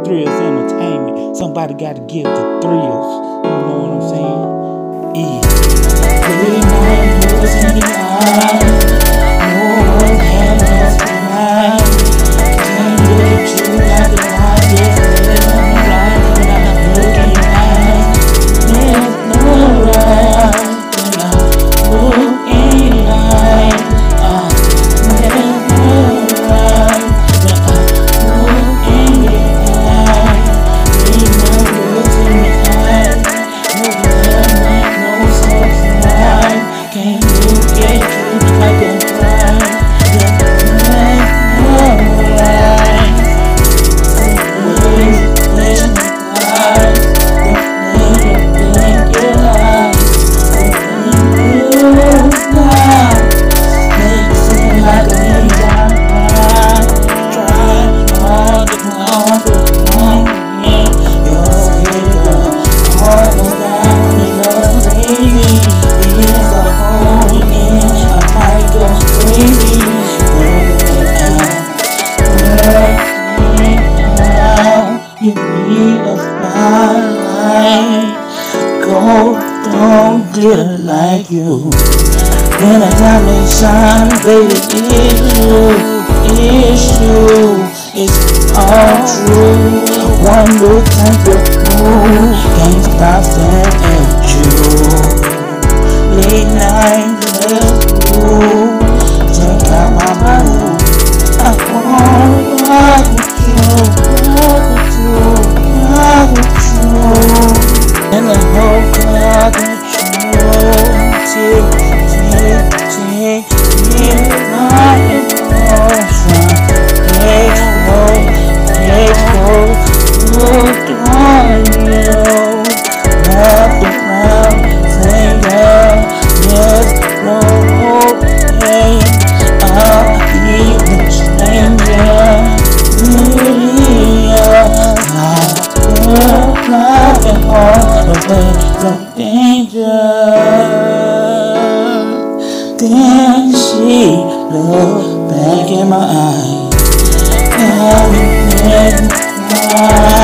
thrills entertainment. Somebody gotta give the thrills. You know what I'm saying? Yeah. Late night looks in the eye. No one's had us tonight. Can't look at you like a light. Yes, there's no right when I look in your eyes. There's no right when I look in your eyes. There's no right when I look in your eyes. Late night looks in the eye. No one no substance. Can't look at you like a crime. There's no right. You need a spotlight. Gold don't glitter like you. When I diamond shine, baby, it's you. It's all true. One look time to move. Can't stop staring at you. Late night, let's go. Check out my mood. I wanna rock with you. And the whole crowd control. Tick, tick, tick, tick, my emotion. Let's go, look on you. Nothing around, say yeah, yes, no, hey, I'll be the stranger. Flying all away from danger. Then she looked back in my eyes, and we met.